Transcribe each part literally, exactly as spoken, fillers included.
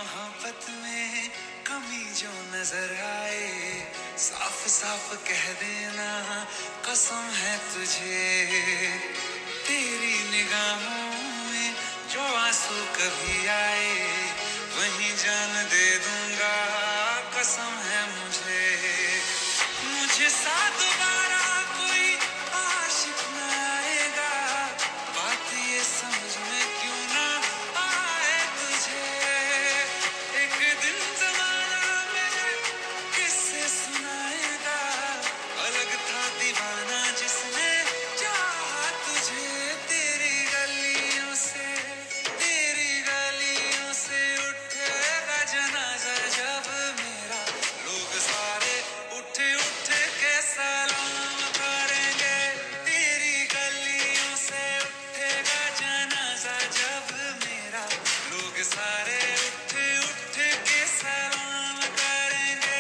मोहब्बत में कमी जो नजर आए, साफ साफ कह देना कसम है तुझे। तेरी निगाहों में जो आंसू कभी आए, वहीं जान दे दूंगा कसम है मुझे। मुझे साथ दोबारा कोई आशिक न आएगा, बात ये समझ में क्यों ना आए तुझे। एक दिन जमाना मेरे किस्से सुनाएगा, अलग था दीवाना जिसने चाहा तुझे। तेरी गलियों से तेरी गलियों से उठेगा जनाजा जब मेरा, लोग सारे उठ उठ के सलाम करेंगे। तेरी गलियों से उठेगा जनाजा जब मेरा, लोग सारे उठ उठ के सलाम करेंगे।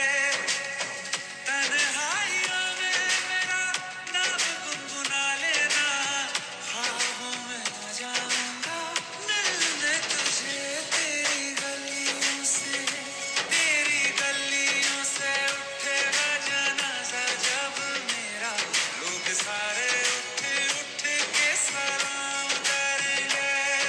तन्हाइयों में मेरा नाम गुनगुना लेना, ख्वाबों में आ जाऊंगा मिलने तुझे। तेरी गलियों से तेरी गलियों से उठेगा जनाजा जब मेरा, लोग सारे उठ उठ के सलाम करेंगे।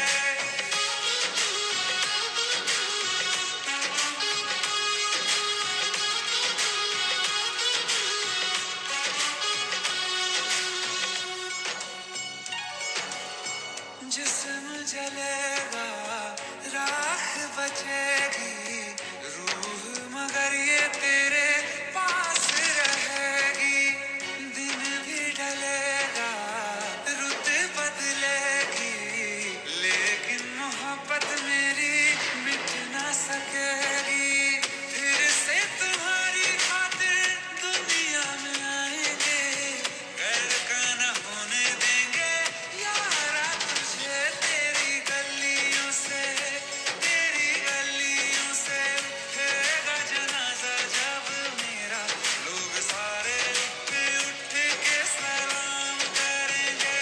जिस्म जलेगा राख बचेगी, रूह मगर ये तेरे पास रहेगी। दिन भी ढलेगा रुत बदलेगी, लेकिन मोहब्बत मेरी मिट ना सकेगी। फिर से तुम्हारी खातिर दुनिया में आएंगे, गैर का न होने देंगे यारा तुझे। तेरी गलियों से तेरी गलियों से उठेगा जनाजा जब मेरा, लोग सारे उठ उठ के सलाम करेंगे।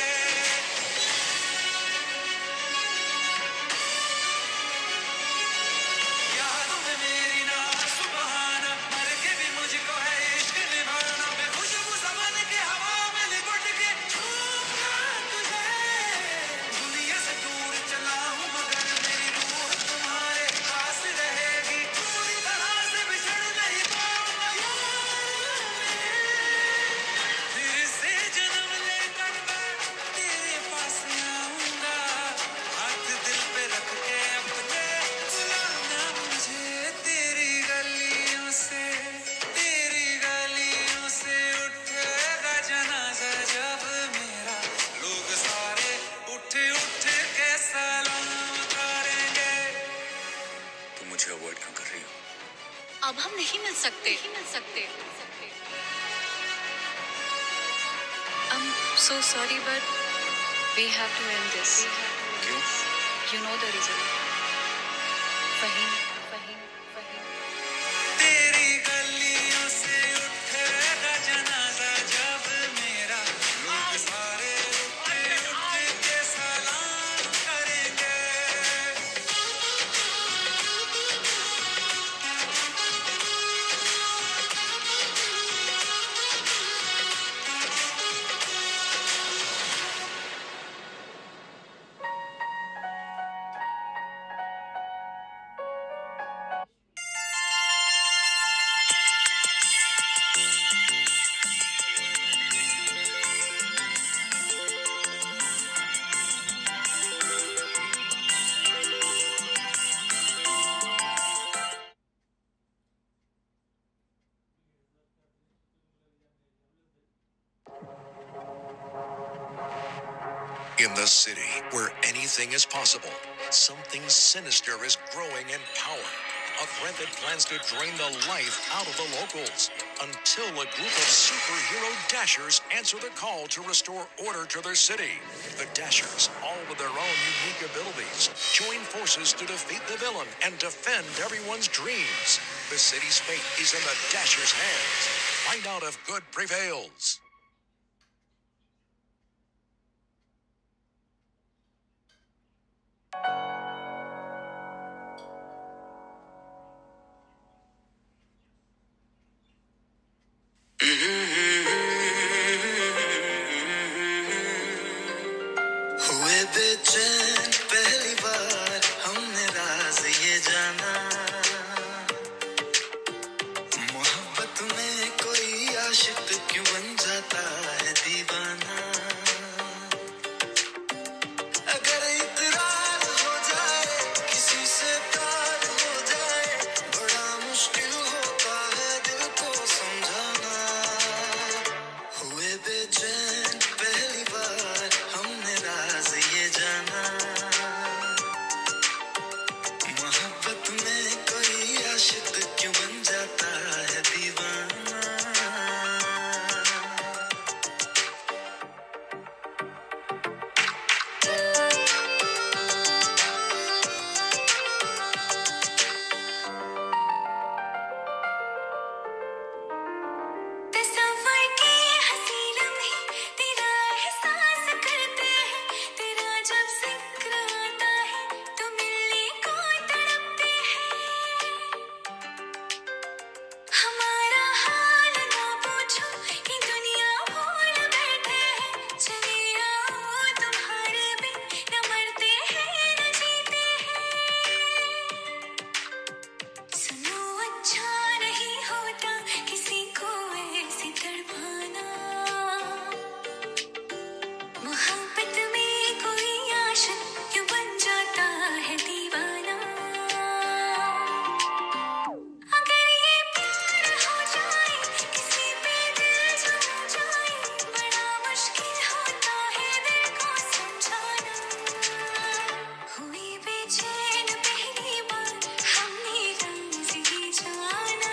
यादों में मेरी ना सुबहाना, मर के भी मुझको है इश्क निभाना। बेखुशबू ज़माने के हवा में लिपट के छूऊंगा तुझे। दुनिया से दूर चला हूँ मगर मेरी रूह तुम्हारे पास रहेगी। पूरी तरह से बिछड़ नहीं पाऊंगा यार मेरे। फिर से जन्म लेकर मैं तेरे पास आऊंगा, हाथ दिल पे रख के अपने बुलाना मुझे। तेरी गलियों से तेरी गलियों से उठेगा जनाजा जब मेरा, लोग सारे उठ उठ के सलाम करेंगे। तुम मुझे अवॉइड क्यों कर रही हो? अब हम नहीं मिल सकते नहीं मिल सकते I'm so sorry but we have to end this. क्यों? You know the reason. Faheem Faheem Faheem तेरी गलियों से उठेगा जनाजा जब मेरा, लोग सारे उठ उठ के सलाम करेंगे। In the city where anything is possible, something sinister is growing in power. A threat that plans to drain the life out of the locals until a group of superhero dashers answer the call to restore order to their city. The Dashers, all with their own unique abilities, join forces to defeat the villain and defend everyone's dreams. The city's fate is in the Dashers' hands. Find out if good prevails. बेचैन पहली बार हमने राज ही जाना।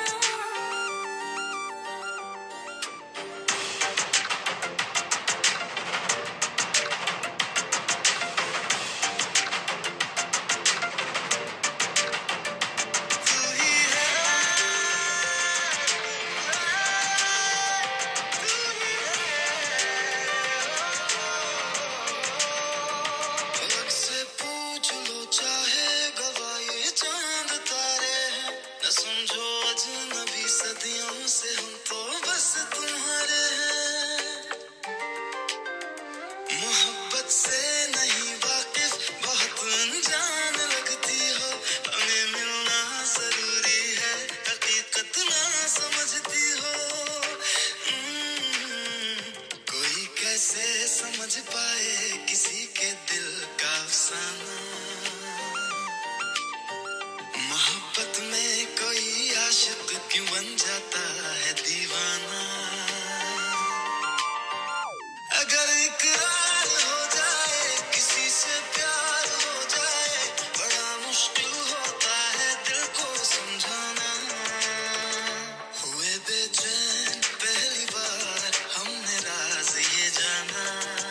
पलक से पूछ लो चाहे गवाए चांद तारे हैं, न समझो अजनबी सदियों से हम तो बस तुम्हारे हैं। मोहब्बत से नहीं वाकिफ बहुत अनजान लगती हो, हमें मिलना जरूरी है हकीकत ना समझती हो। हम्म, कोई कैसे समझ पाए किसी के दिल का अफसाना। मोहब्बत में कोई आशिक क्यों बन जाता है दीवाना। अगर इकरार हो जाए किसी से प्यार हो जाए, बड़ा मुश्किल होता है दिल को समझाना। हुए बेचैन पहली बार हमने राज ये जाना।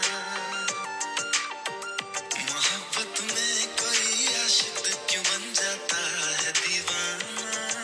मोहब्बत में कोई आशिक क्यों बन जाता है दीवाना।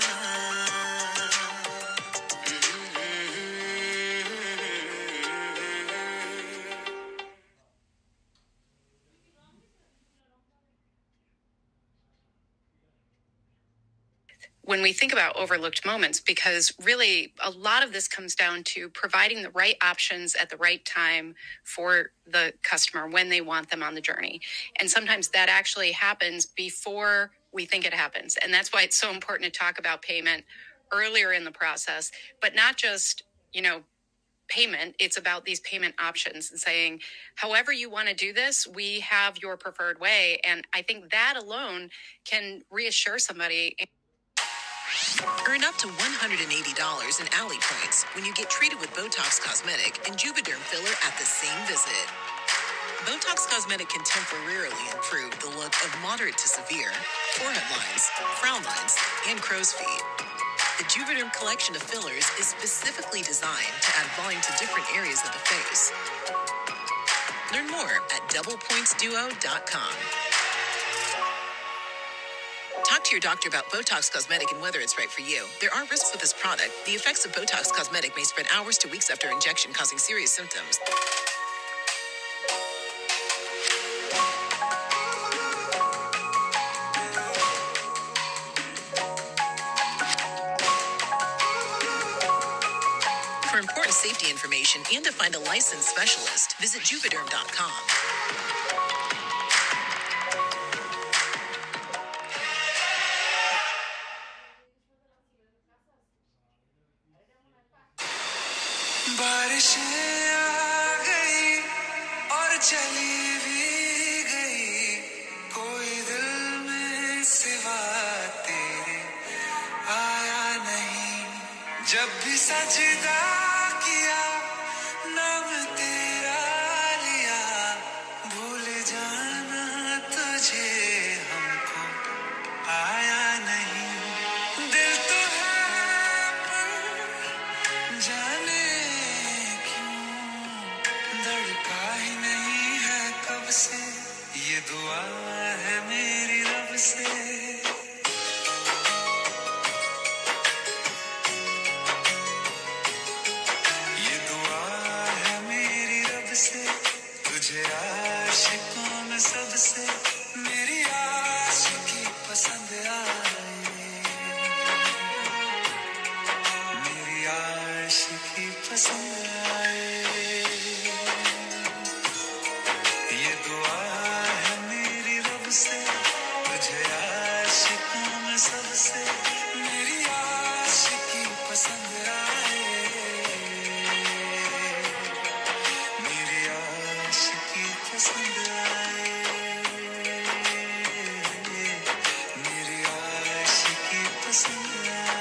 when we think about overlooked moments, because really a lot of this comes down to providing the right options at the right time for the customer when they want them on the journey. And sometimes that actually happens before we think it happens. And that's why it's so important to talk about payment earlier in the process, but not just, you know, payment. It's about these payment options and saying, however you want to do this, we have your preferred way. And I think that alone can reassure somebody. Earn up to one hundred eighty dollars in Alley points when you get treated with Botox Cosmetic and Juvederm filler at the same visit. Botox Cosmetic can temporarily improve the look of moderate to severe forehead lines, frown lines, and crow's feet. The Juvederm collection of fillers is specifically designed to add volume to different areas of the face. Learn more at double points duo dot com. Talk to your doctor about Botox Cosmetic and whether it's right for you. There are risks with this product. The effects of Botox Cosmetic may spread hours to weeks after injection, causing serious symptoms. For important safety information and to find a licensed specialist, visit juvederm dot com. बारिशें आ गई और चली भी गई, कोई दिल में सिवा तेरे आया नहीं। जब भी सजदा किया नाम तेरा लिया, भूल जाना तुझे हमको आया नहीं। दिल तो है पर जाने धड़का ही नहीं है कब से, ये दुआ है मेरी रब से। ये दुआ है मेरी रब से, तुझे आशिकों में सबसे मेरी आशिकी पसंद आए, मेरी आशिकी पसंद आए। ये दुआ है मेरी रब से, तुझे आशिकों में सबसे मेरी आशिकी पसंद आए, मेरी आशिकी पसंद आए, मेरी आशिकी पसंद आए।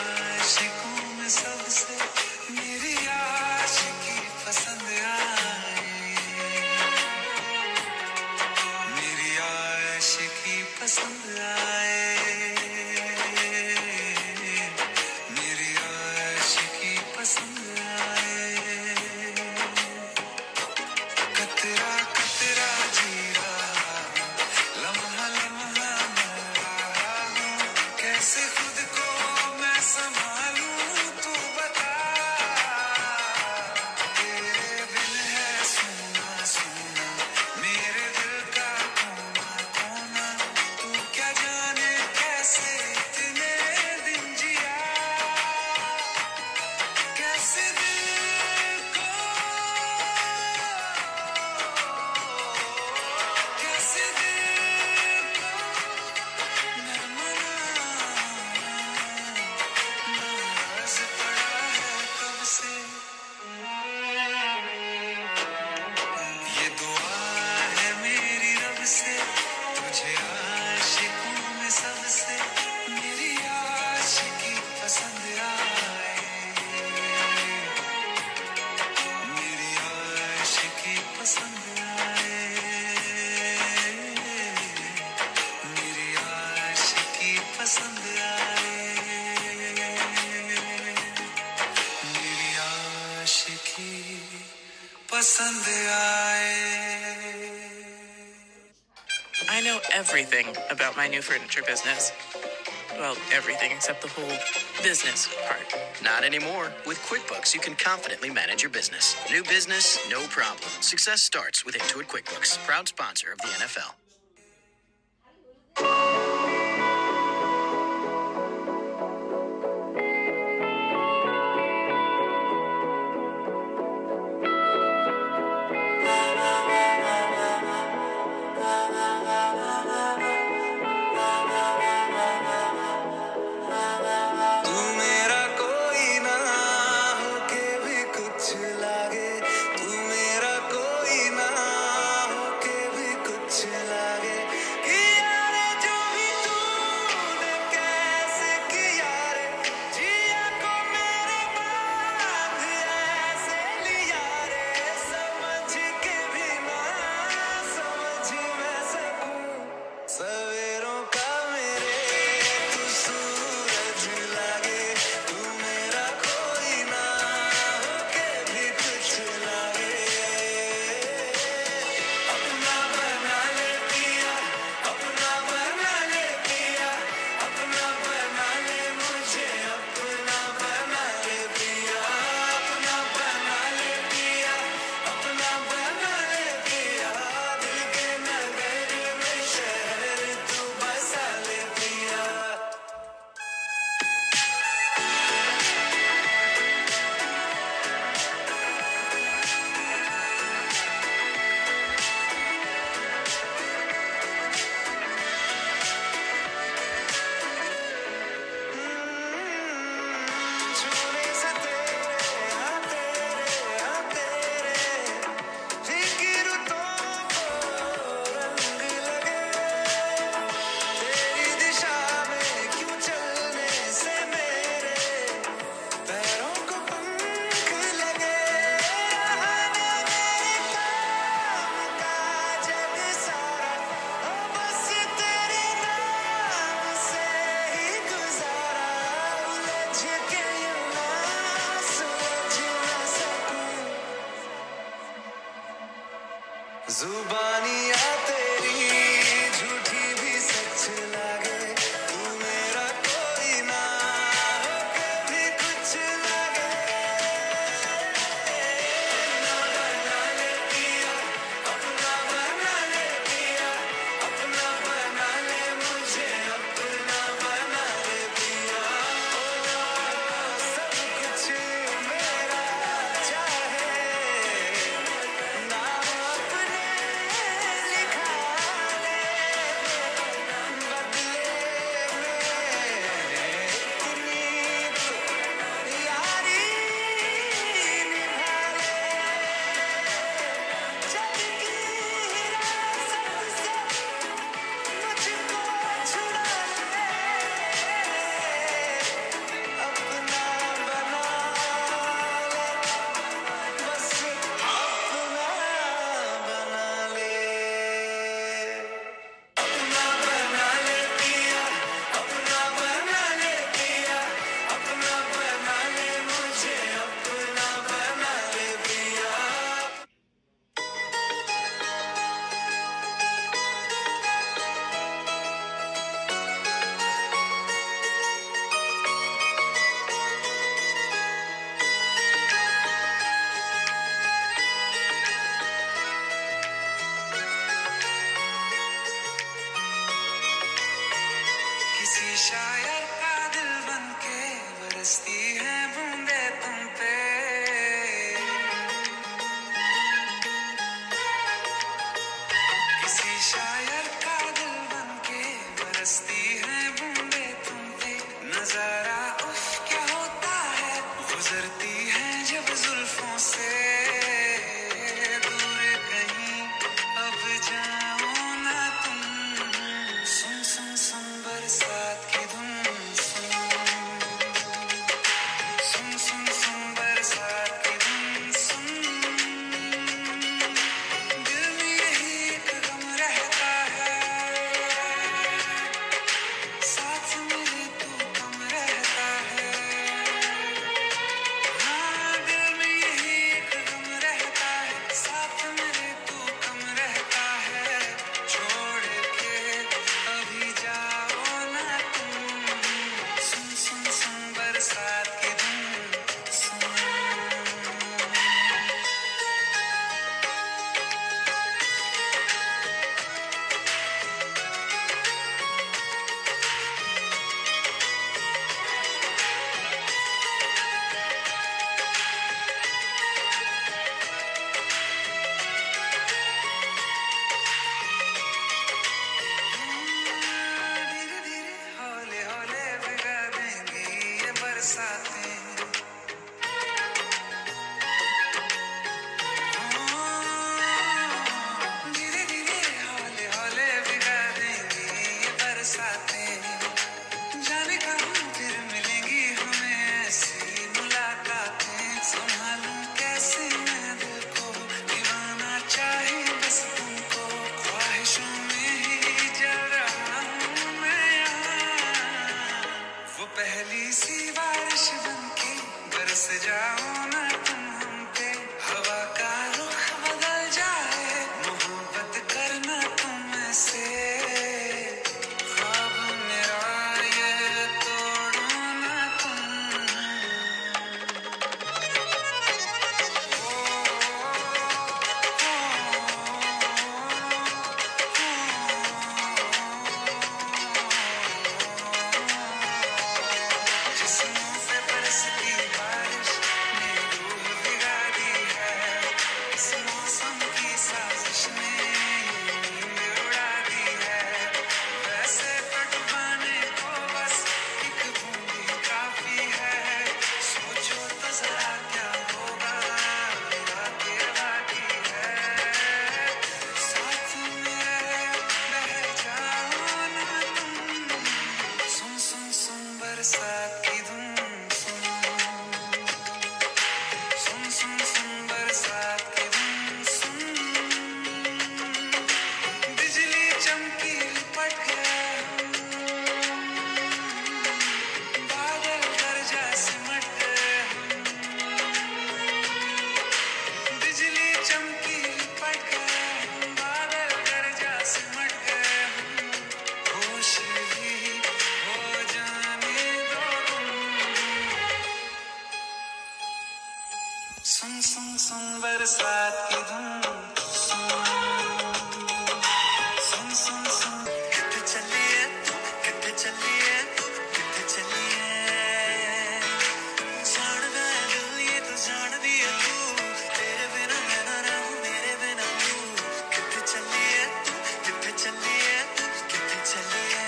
आशिकों में सबसे मेरी आशिकी पसंद आए, मेरी आशिकी पसंद आए, मेरी आशिकी पसंद आए। कतरा कतरा जी रहा, लम्हा लम्हा मर रहा हूँ, कैसे खुद को मैं संभालूं तू बता, तेरे बिन है सुना सुना मेरे दिल का कोना कोना, तू क्या जाने कैसे इतने दिन जिया, कैसे दिल को, कैसे दिल को मैं मनाऊं, नाराज पड़ा है कब से। ये दुआ है मेरी रब से, तुझे आशिकों में सबसे मेरी आशिकी पसंद आए, मेरी आशिकी पसंद आए, मेरी आशिकी पसंद आए, मेरी आशिकी पसंद आए। I know everything about my new furniture business. Well, everything except the whole business part. Not anymore. With QuickBooks, you can confidently manage your business. New business, no problem. Success starts with Intuit QuickBooks, proud sponsor of the N F L. तू मेरा कोई ना होके भी कुछ लागे, तू मेरा कोई ना होके भी कुछ लागे, किया रे जो भी तूने कैसे किया रे, जिया को मेरे बांध ऐसे लिया रे, समझ के भी ना समझ मैं सकूं, सवेरों का मेरे तू सूरज लागे, तू मेरा कोई ना होके भी कुछ लागे, अपना बना ले पिया, अपना बना ले पिया, अपना बना ले मुझे, अपना बना ले पिया, अपना बना ले पिया, अपना बना ले पिया, दिल के नगर में शहर तू बसा ले पिया। छूने से तेरे हाँ तेरे हाँ तेरे फिक्र तो रंग लगे, तेरी दिशा में क्यों चलने से मेरे पैरों को पंख लगे, आने मेरे काम का जग सारा, हो बस तेरे नाम से ही गुजारा, उलझ के यूं ना सुलझ ना सकूं, जुबानियाँ तेरी झूठी भी सच लागे, तू मेरा कोई ना होके भी कुछ लागे, अपना बना ले पिया, अपना बना ले पिया, अपना बना ले मुझे, अपना बना ले पिया, बरसती है बूंदे तुम पे किसी शायर का दिल बनके बरसती है बूंदे तुम पे नजारा उफ क्या होता है गुजरती है जब जुल्फों से दूर कहीं अब जाओ ना तुम सुन सुन सुन बरसात की धुन सुन सुन सुन सुन बरसात की धुन सुन दिल में यही एक गम रहता है साथ मेरे तू कम रहता है हाँ दिल में यही एक गम रहता है साथ मेरे तू कम रहता है छोड़ के अभी जाओ ना तुम सुन सुन सुन बरसात की धुन सुन धीरे धीरे हौले हौले भिगा देंगी ये बरसातें धीरे धीरे हौले हौले भिगा देंगी ये बरसातें जाने कहाँ फिर मिलेंगी हमें ऐसी मुलाकातें संभालूं कैसे मैं दिल को दीवाना चाहे बस तुमको ख्वाहिशों में ही जल रहा हूँ मैं यहाँ वो पहली सी बारिश बनके बरस जाओ ना तुम हम पे हवा का रुख बदल जाए मोहब्बत करना तुम ऐसे ख्वाब मेरा ये तोड़ो ना तुम जिस्मों पे बरसती बारिश मेरी रूह भिगा दी है इस मौसम की साजिश ने नींद उड़ा दी है वैसे तो डुबाने को बस एक बूंद ही काफी है सोचो तो जरा क्या होगा मेरा के बाकी है साथ मेरे बह जाओ ना तुम सुन सुन सुन बरसात की धुन सुन सुन सुन सुन बरसात की धुन सुन बिजली चमकी लिपट गए बादल गरजा सिमट गए बिजली चमकी लिपट गए बादल गरजा सिमट गए होश भी हो जाने दो तुम सुन सुन सुन बरसात की धुन सुन सुन सुन सुन किथे चलिए तू किथे चलिए तू किथे चलिए जान गया दिल ये तो जान दिया तू तेरे बिना मैं ना रहूं मेरे बिना तू किथे चलिए तू किथे चलिए तू किथे चलिए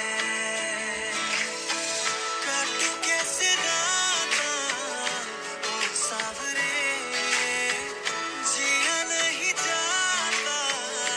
काटू कैसे दाता ओ सावरे जिया नहीं जाता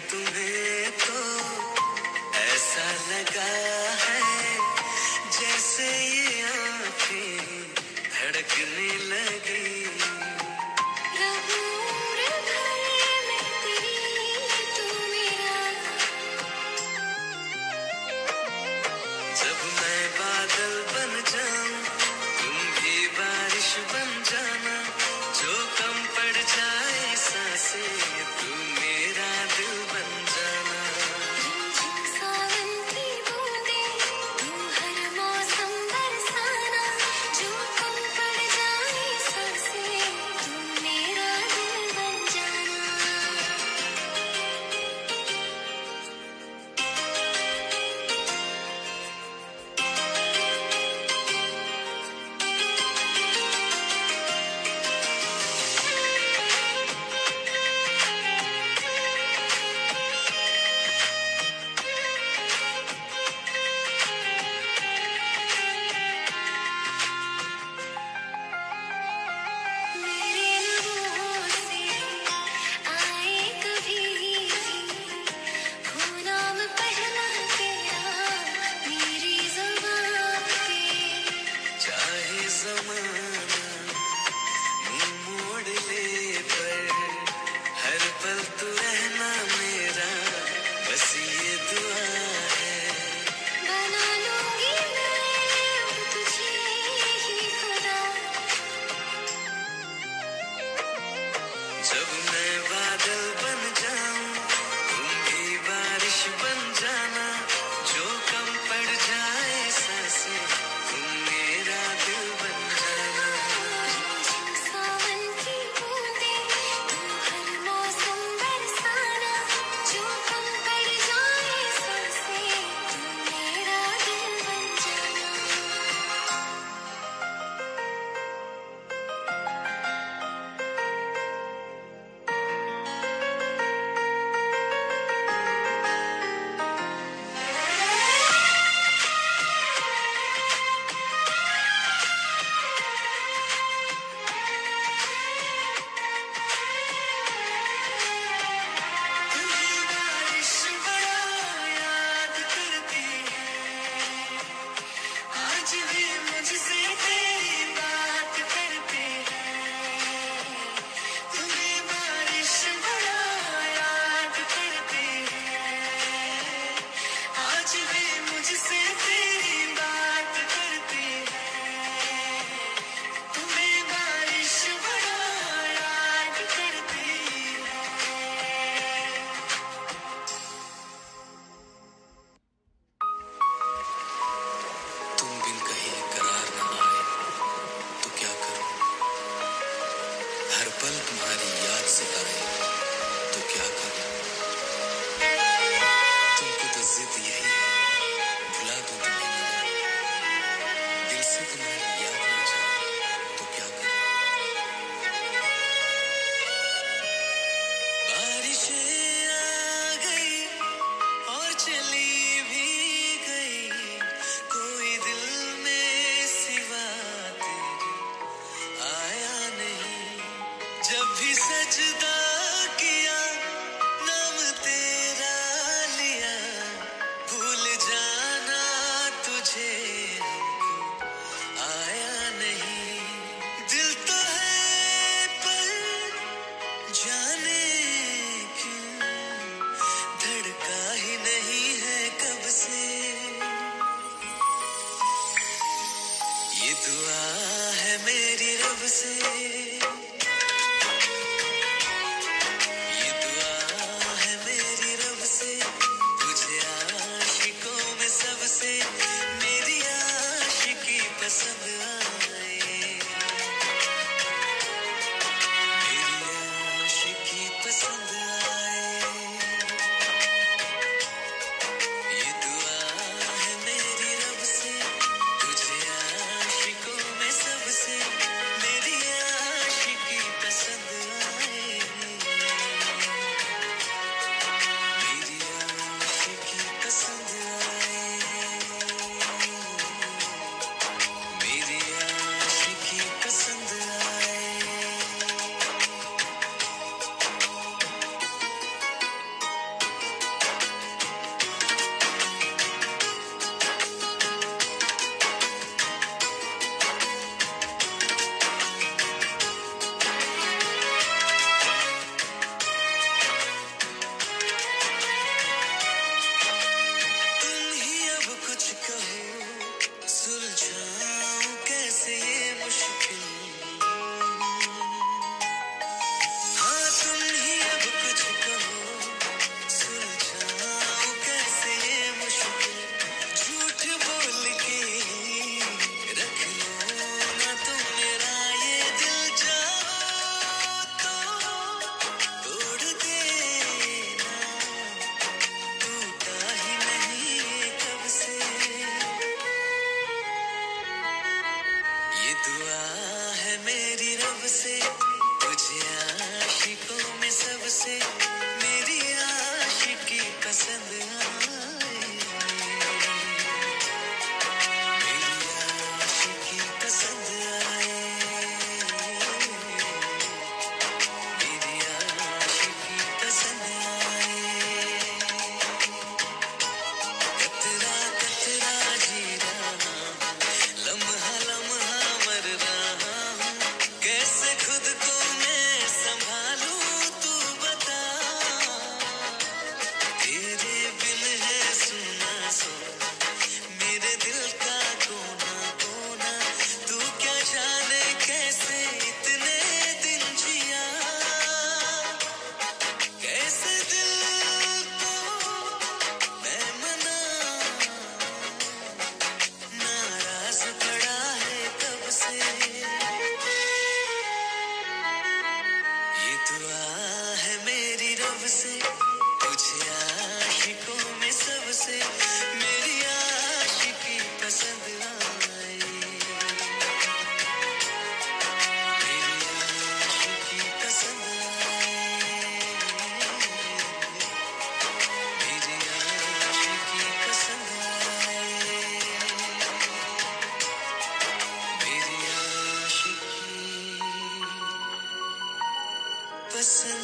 तुम्हें तो ऐसा लगा है जैसे ये आंखें धड़कने लगी। जब मैं बादल बन जाऊं तुम भी बारिश बन जाना, जो कम पड़ जाए सांसें तू मेरा दिल बन जाना। सावन की बूंदें तू हर मौसम बरसाना, जो कम पड़ जाए सांसें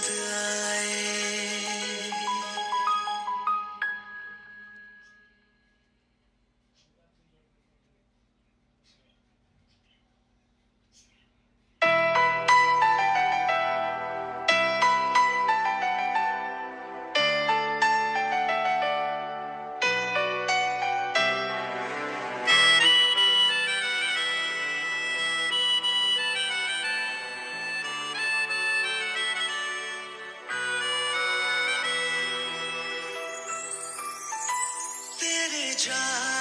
खुद आए। तेरे जा